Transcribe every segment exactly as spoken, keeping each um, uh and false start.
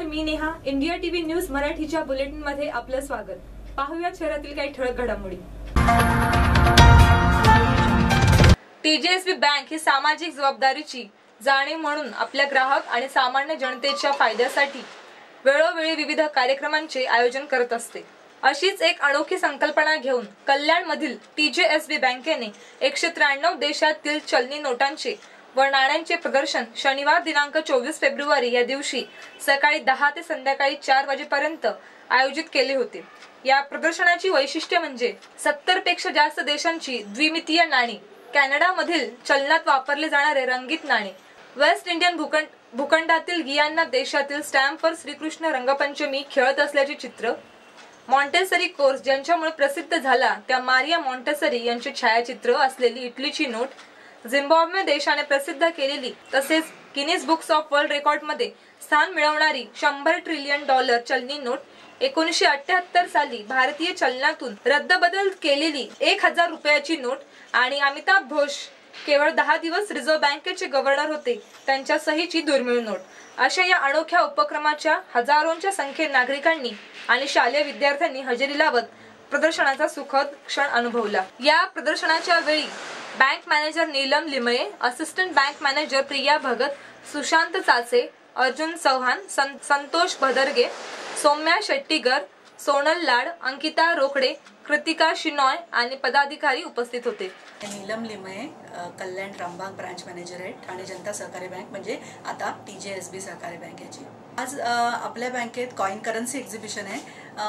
मी Neha. India TV news मराठीच्या bulletin मध्ये आपलं स्वागत. पाहूया शहरातील काही ठळक घडामोडी. टीजेएसबी बँक ही सामाजिक जबाबदारीची जाणीव म्हणून आपल्या ग्राहक आणि सामान्य जनतेच्या फायद्यासाठी वेळोवेळी विविध कार्यक्रमांचे आयोजन करत असते. अशीच एक अनोखी संकल्पना घेऊन कल्याण मधील टीजेएसबी बँकेने एकशे त्र्याण्णव देशातील चलनी नोटांचे व नाण्यांचे प्रदर्शन शनिवार दिनांक चोवीस फेब्रुवारी या दिवशी सकाळी दहा ते संध्याकाळी चार वाजेपर्यंत आयोजित केले होते. या प्रदर्शनाची वैशिष्ट्य म्हणजे सत्तर पेक्षा जास्त देशांची द्विमितीय नाणी, कॅनडा मधील चलनात वापरले जाणारे रंगीत नाणे, वेस्ट इंडियन भूखंड भूखंडातील गियाना देशातील स्टॅम्पवर श्रीकृष्ण रंगपंचमी खेळत असल्याचे चित्र, मॉन्टेसरी कोर्स ज्यांच्यामुळे प्रसिद्ध झाला त्या मारिया मॉन्टेसरी यांचे छायाचित्र असलेली इटलीची नोट, झिम्बाब्वे देशाने प्रसिद्ध केलेली तसेच Guinness books of world record मध्ये स्थान मिळवणारी शंभर ट्रिलियन डॉलर चलनी नोट, एकोणीसशे अठ्याहत्तर साली भारतीय चलनातून रद्दबदल केलेली एक हजार रुपयाची नोट आणि अमिताभ घोष केवळ दहा दिवस रिझर्व्ह बँकेचे गव्हर्नर होते त्यांच्या सहीची दुर्मिळ नोट. अशा या अनोख्या उपक्रमाच्या हजारोंच्या संख्येत नागरिकांनी आणि शालेय विद्यार्थ्यांनी हजेरी लावत प्रदर्शनाचा सुखद क्षण अनुभवला. या प्रदर्शनाच्या वेळी bank manager Neelam Limaye, assistant bank manager Priya Bhagat, Sushant Chache, Arjun Chavan, Santosh भदरगे, Soumya Shettigar, Sonal लाड, अंकिता रोकडे, कृतिका शिनॉय आणि पदाधिकारी उपस्थित होते. नीलम लिमये, कल्याण रामबाग ब्रांच मॅनेजर आहे, ठाणे जनता सहकारी बँक म्हणजे आता टीजेएसबी सहकारी बँकेची. आज आपल्या बँकेत कॉइन करन्सी एक्झिबिशन आहे.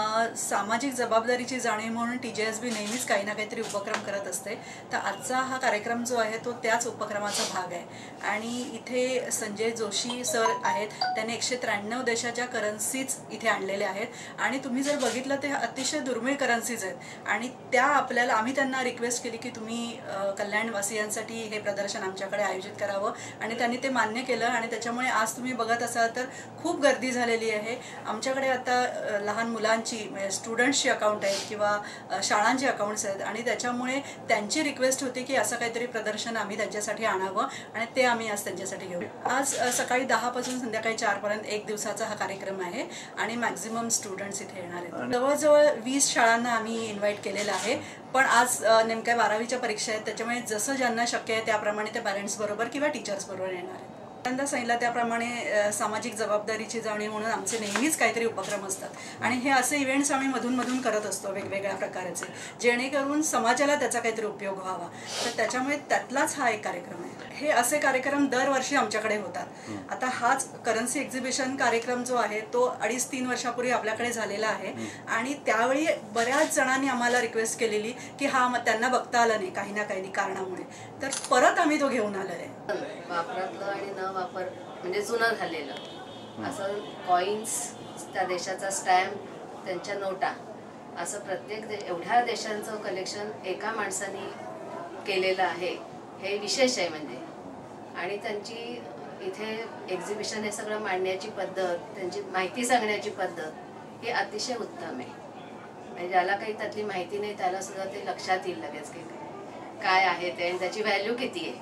सामाजिक जबाबदारीची जाणीव म्हणून टीजेएसबी नेहमीच काही ना काहीतरी उपक्रम करत असते. तर आजचा हा कार्यक्रम जो आहे तो त्याच उपक्रमाचा भाग आहे आणि इथे संजय जोशी सर आहेत. त्यांनी एकशे त्र्याण्णव देशाच्या करन्सीज इथे आणलेल्या आहेत आणि तुम्ही जर बघितलं ते अतिशय दुर्मिळ करन्सीज आहेत आणि त्या आपल्याला आम्ही त्यांना रिक्वेस्ट केली की तुम्ही कल्याणवासियांसाठी हे प्रदर्शन आमच्याकडे आयोजित करावं आणि त्यांनी ते मान्य केलं आणि त्याच्यामुळे आज तुम्ही बघत असाल तर खूप गर्दी झालेली आहे. आमच्याकडे आता लहान मुलांची स्टुडंट्सची अकाउंट आहेत किंवा शाळांचे अकाउंट्स आहेत आणि त्याच्यामुळे त्यांची रिक्वेस्ट होती की असं काहीतरी प्रदर्शन आम्ही त्यांच्यासाठी आणावं आणि ते आम्ही आज त्यांच्यासाठी घेऊ. आज सकाळी दहा पासून संध्याकाळी चार पर्यंत एक दिवसाचा हा कार्यक्रम आहे आणि मॅक्झिमम स्टुडंट्स इथे येणार आहेत. जवळजवळ वीस शाळांना आम्ही इन्व्हाइट केलेलं आहे पण आज नेमक्या बारावीच्या परीक्षा आहेत त्याच्यामुळे जसं ज्यांना शक्य आहे त्याप्रमाणे ते पॅरेंट्स बरोबर किंवा टीचर्स बरोबर येणार आहेत. त्यांना सांगितलं त्याप्रमाणे सामाजिक जबाबदारीची जाणीव म्हणून आमचे नेहमीच काहीतरी उपक्रम असतात आणि हे असे इव्हेंट्स आम्ही मधून मधून करत असतो वेगवेगळ्या प्रकारचे जेणेकरून समाजाला त्याचा काहीतरी उपयोग व्हावा. तर त्याच्यामुळे त्यातलाच हा एक कार्यक्रम आहे. हे असे कार्यक्रम दरवर्षी आमच्याकडे होतात. आता हाच करन्सी एक्झिबिशन कार्यक्रम जो आहे तो अडीच तीन वर्षापूर्वी आपल्याकडे झालेला आहे आणि त्यावेळी बऱ्याच जणांनी आम्हाला रिक्वेस्ट केलेली की हा त्यांना बघता आलं नाही काही ना काही कारणामुळे, तर परत आम्ही तो घेऊन आलो आहे. वापरातलं आणि न वापर म्हणजे जुनं झालेलं असं कॉइन्स, त्या देशाचा स्टॅम्प, त्यांच्या नोटा, असं प्रत्येक दे एवढ्या देशांचं कलेक्शन एका माणसाने केलेलं आहे हे विशेष आहे. म्हणजे आणि त्यांची इथे एक्झिबिशन हे सगळं मांडण्याची पद्धत, त्यांची माहिती सांगण्याची पद्धत ही अतिशय उत्तम आहे. म्हणजे ज्याला काही त्यातली माहिती नाही त्याला सुद्धा ते लक्षात येईल लगेच की काय आहे ते आणि त्याची व्हॅल्यू किती आहे.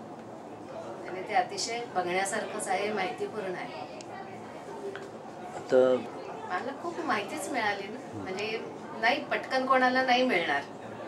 आणि ते अतिशय बघण्यासारखंच आहे, माहितीपूर्ण आहे. मला खूप माहितीच मिळाली ना, म्हणजे नाही पटकन कोणाला नाही मिळणार.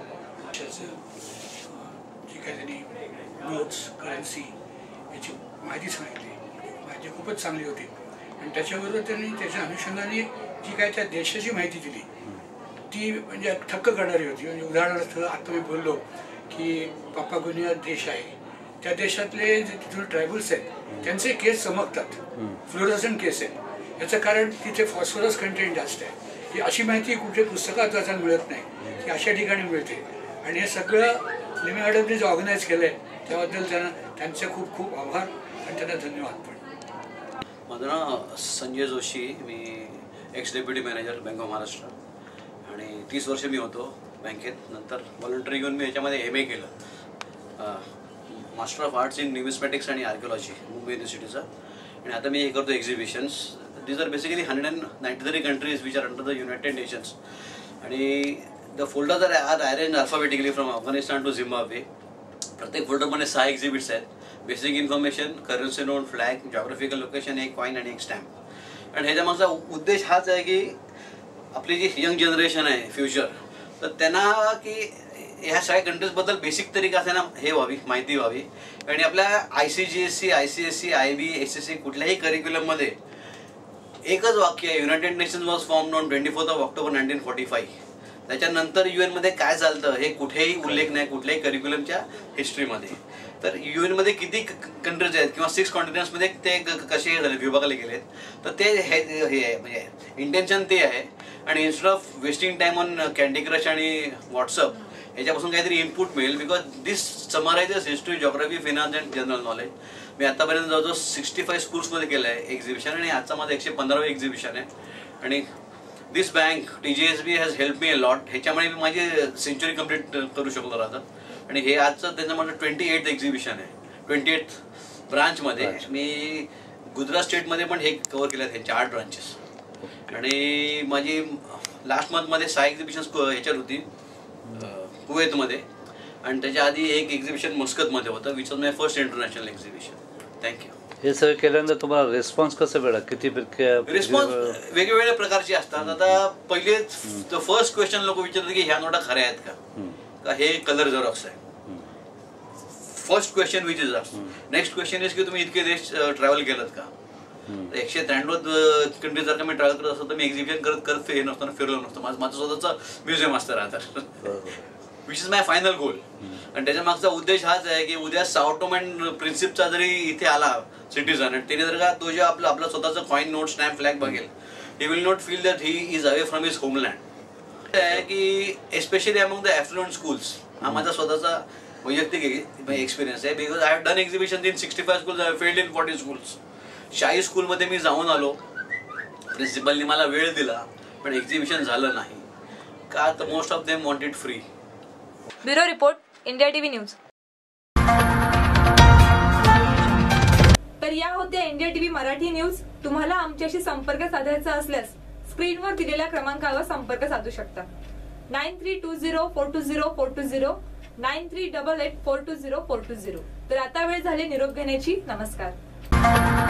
नोट्स, करन्सी याची माहिती सांगितली, माहिती खूपच चांगली होती आणि त्याच्याबरोबर त्यांनी त्याच्या अनुषंगाने जी काय त्या देशाची माहिती दिली ती म्हणजे थक्क करणारी होती. म्हणजे उदाहरणार्थ आता मी बोललो की पापागुनिया देश आहे, त्या देशातले जे तिथून ट्रायबल्स आहेत त्यांचे केस चमकतात, फ्लोरोसंट केस आहेत. याचं कारण तिथे फॉस्फरस कंटेंट जास्त आहे. ही अशी माहिती कुठे पुस्तकात वाचायला मिळत नाही, ती अशा ठिकाणी मिळते आणि हे सगळं लिमी मॅडमने जे ऑर्गनाईज केलं आहे त्याबद्दल त्यांना त्यांचे खूप खूप आभार आणि त्यांना धन्यवाद. पण माझं नाव संजय जोशी, मी ex deputy manager bank of Maharashtra आणि तीस वर्ष मी होतो बँकेत. नंतर व्हॉलंटरी घेऊन मी याच्यामध्ये एम ए केलं, master of arts in numismatics आणि आर्किओलॉजी मुंबई युनिव्हर्सिटीचा. आणि आता मी हे करतो exhibitions. These are basically hundred and ninety three countries which are under the United Nations आणि the folders are are arrange alphabetically from Afghanistan to Zimbabwe. प्रत्येक फोल्डरमध्ये सहा एक्झिबिट्स आहेत. Basic information, currency note, flag, geographical location, एक coin आणि एक stamp. आणि ह्याच्या मागचा उद्देश हाच आहे की आपली जी यंग जनरेशन आहे फ्युचर, तर त्यांना की ह्या सगळ्या कंट्रीजबद्दल बेसिक तरी का ना हे व्हावी, माहिती व्हावी. आणि आपल्या I C G S C, I C S C, I B, S S C कुठल्याही करिक्युलममध्ये एकच वाक्य आहे, United Nations was formed on twenty fourth of October nineteen forty five. त्याच्यानंतर युएन मध्ये काय चालतं हे कुठेही उल्लेख नाही कुठल्याही करिक्युलमच्या हिस्ट्रीमध्ये. तर युएन मध्ये किती कंट्रीज आहेत किंवा सिक्स कॉन्टिनेंट्समध्ये ते कसे झाले विभागले गेलेत, तर ते हे आहे म्हणजे इंटेन्शन ते आहे. आणि instead of wasting time on candy crush आणि व्हॉट्सअप याच्यापासून काहीतरी इनपुट मिळेल, because this summarises history, geography, finance and general knowledge. मी आतापर्यंत जवळजवळ सिक्स्टी फाईव्ह स्कूल्समध्ये केलं आहे एक्झिबिशन, आणि आजचा माझं एकशे पंधरावं एक्झिबिशन आहे. आणि this bank T G S B has help me a lot. ह्याच्यामुळे मी माझी सेंचुरी कम्प्लीट करू शकलो राहतं. आणि हे आजचं त्यांचं माझं ट्वेंटी एट एक्झिबिशन आहे, ट्वेंटी एट ब्रांचमध्ये. मी गुजरात स्टेटमध्ये पण हे कव्हर केलं आहे, त्यांच्या आठ ब्रांचेस. आणि माझी लास्ट मंथमध्ये सहा एक्झिबिशन ह्याच्यात होती कुवेतमध्ये, आणि त्याच्या आधी एक एक्झिबिशन मस्कतमध्ये होतं, which was my first international exhibition. Thank you. हे सगळं केल्यानंतर तुम्हाला रिस्पॉन्स कसं मिळाला? किती रिस्पॉन्स वेगवेगळ्या प्रकारचे असतात. आता पहिले फर्स्ट क्वेश्चन लोक विचारतात की ह्या नोटा खऱ्या आहेत का, हे कलर झेरॉक्स आहे. फर्स्ट क्वेश्चन विच इज असतो. नेक्स्ट क्वेश्चन इज की तुम्ही इतके देश ट्रॅव्हल केलं का. एकशे त्र्याण्णव कंट्री जर का मी ट्रॅव्हल करत असतो तर मी एक्झिबिशन करत करत हे नसतो, फिरलो नसतो. माझं माझं स्वतःचं म्युझियम असतं राहतात, which is my final goal. आणि त्याच्या मागचा उद्देश हाच आहे की उद्या साओ टोम अँड प्रिन्सिपचा जरी इथे आला सिटीजन, आणि त्याने जर का तो जे आपलं आपलं स्वतःचं कॉइन, नोट, स्टॅम्प, फ्लॅग बघेल, he will not feel that he is away from his homeland. आहे की especially among the affluent schools, हा माझा स्वतःचा वैयक्तिक एक्सपिरियन्स आहे. Because I have done exhibition in sixty five schools, I have failed in forty schools. शाही स्कूलमध्ये मी जाऊन आलो, प्रिन्सिपलनी मला वेळ दिला, पण एक्झिबिशन झालं नाही का, तर most of them wanted free. Bureau report, India TV news. तर या होत्या इंडिया टीव्ही मराठी न्यूज. तुम्हाला आमच्याशी संपर्क साधायचा असल्यास स्क्रीनवर दिलेल्या क्रमांकावर संपर्क साधू शकता. Nine three two zero four two zero four two zero, nine three double eight four two zero four two zero. तर आता वेळ झाली निरोप घेण्याची. नमस्कार.